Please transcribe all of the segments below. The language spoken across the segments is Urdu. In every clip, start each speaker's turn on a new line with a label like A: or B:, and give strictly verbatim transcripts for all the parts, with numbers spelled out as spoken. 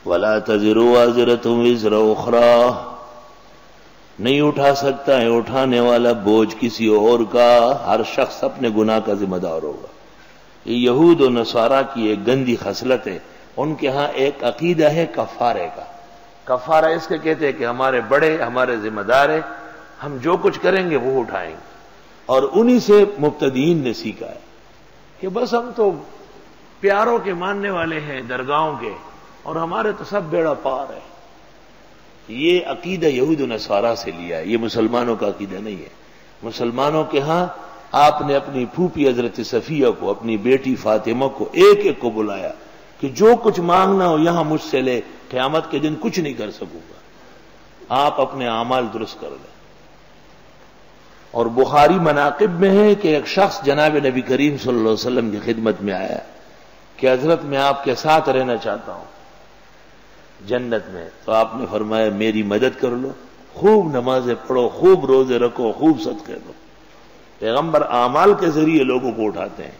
A: ولا تزر وازرة وزر اخرى، نہیں اٹھا سکتا ہے اٹھانے والا بوجھ کسی اور کا، ہر شخص اپنے گناہ کا ذمہ دار ہوگا۔ یہ یہود و نصارہ کی ایک گندی خصلت ہے، ان کے ہاں ایک عقیدہ ہے کفارے کا۔ کفارہ اس کے کہتے ہیں کہ ہمارے بڑے ہمارے ذمہ دار ہیں، ہم جو کچھ کریں گے وہ اٹھائیں گے، اور انہی سے مبتدئین نے سیکھا ہے کہ بس ہم تو پیاروں کے ماننے والے ہیں درگاہوں کے، اور ہمارے تو سب بیڑا پار ہے۔ یہ عقیدہ یہود و نصارہ سے لیا ہے، یہ مسلمانوں کا عقیدہ نہیں ہے۔ مسلمانوں کے ہاں آپ نے اپنی پھوپھی حضرت صفیہ کو، اپنی بیٹی فاطمہ کو ایک ایک کو بلایا کہ جو کچھ مانگنا ہو یہاں مجھ سے لے، قیامت کے دن کچھ نہیں کر سکوں گا، آپ اپنے اعمال درست کر لیں۔ اور بخاری مناقب میں ہے کہ ایک شخص جناب نبی کریم صلی اللہ علیہ وسلم کی خدمت میں آیا کہ حضرت میں آپ کے ساتھ رہنا چاہتا ہوں جنت میں، تو آپ نے فرمایا میری مدد کر لو، خوب نمازیں پڑھو، خوب روزے رکھو، خوب صدقے دو۔ پیغمبر اعمال کے ذریعے لوگوں کو اٹھاتے ہیں۔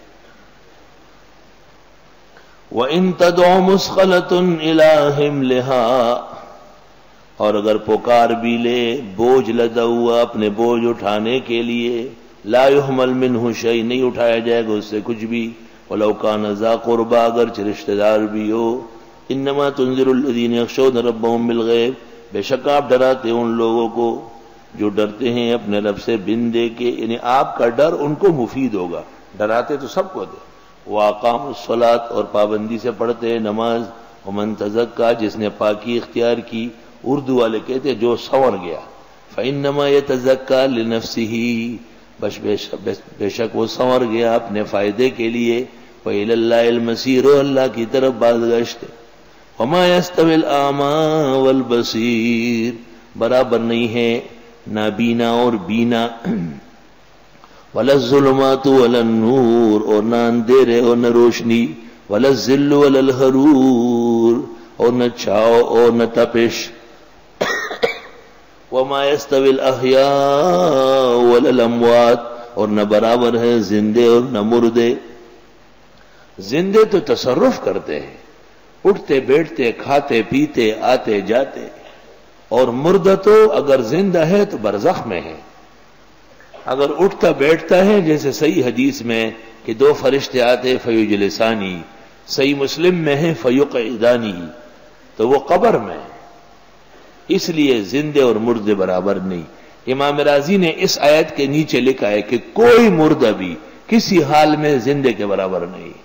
A: وَإِن تَدْعُ مُثْقَلَةٌ إِلَىٰ حِمْلِهَا، اور اگر پکار بھی لے بوجھ لدا ہوا اپنے بوجھ اٹھانے کے لیے، لا يحمل منه شيء، نہیں اٹھایا جائے گا اس سے کچھ بھی، وَلَوْ كَانَ ذَا قُرْبَىٰ، اگرچہ رشتہ دار بھی ہو۔ انما تنذر الذین یخشون ربهم بالغیب، بے شک آپ ڈراتے ان لوگوں کو جو ڈرتے ہیں اپنے رب سے بن دے کے، یعنی آپ کا ڈر ان کو مفید ہوگا، ڈراتے تو سب کو دے۔ وَأَقَامُوا الصَّلَاةَ، اور پابندی سے پڑھتے ہیں نماز۔ وَمَن تَزَكَّىٰ، جس نے پاکی اختیار کی، اردو والے کہتے ہیں جو سنور گیا، فَإِنَّمَا يَتَزَكَّىٰ لِنَفْسِهِ، بس بے شک وہ سنور گیا اپنے فائدے کے لیے۔ وَإِلَى اللَّهِ الْمَصِيرُ، اللہ کی طرف بازگشت۔ وَمَا يَسْتَوِي الْأَعْمَىٰ وَالْبَصِيرُ، برابر نہیں ہے نابینا اور بینا۔ وَلَا الظُّلُمَاتُ وَلَا النُّورُ، اور نہ اندھیرے اور نہ روشنی۔ وَلَا الظِّلُّ وَلَا الْحَرُورُ، اور نہ چھاؤ اور نہ تپش۔ وَمَا يَسْتَوِي الْأَحْيَاءُ وَلَا الْأَمْوَاتُ، اور نہ برابر ہے زندے اور نہ مردے۔ زندے تو تصرف کرتے ہیں، اٹھتے بیٹھتے کھاتے پیتے آتے جاتے، اور مردہ تو اگر زندہ ہے تو برزخ میں ہے، اگر اٹھتا بیٹھتا ہے جیسے صحیح حدیث میں کہ دو فرشتے آتے فیجلسانی، صحیح مسلم میں ہے فیقعدانی، تو وہ قبر میں ہے۔ اس لیے زندے اور مردے برابر نہیں۔ امام رازی نے اس آیت کے نیچے لکھا ہے کہ کوئی مردہ بھی کسی حال میں زندے کے برابر نہیں۔